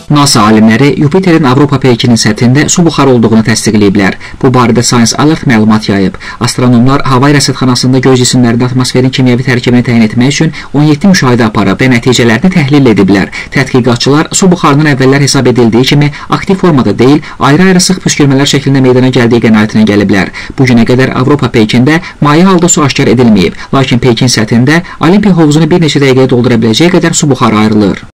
NASA alimləri Yupiterin Avropa peykinin səthində su buxarı olduğunu təsdiqləyiblər. Bu barədə Science Alert məlumat yayıb. Astronomlar hava rəsədxanasında göz cisimlərində atmosferin kimyəvi tərkibini təyin etmək üçün 17 müşahidə aparıb və nəticələrini təhlil ediblər. Tədqiqatçılar su buxarının əvvəllər hesab edildiyi kimi aktiv formada deyil, ayrı-ayrı sıx püskürmələr şəklində meydana gəldiyi qənaətinə gəliblər. Bu günə qədər Avropa peykində maye halda su aşkar edilməyib, lakin peykin səthində Olimpiya hovuzunu bir neçə dəqiqəyə doldura biləcəyi qədər su buxarı ayrılır.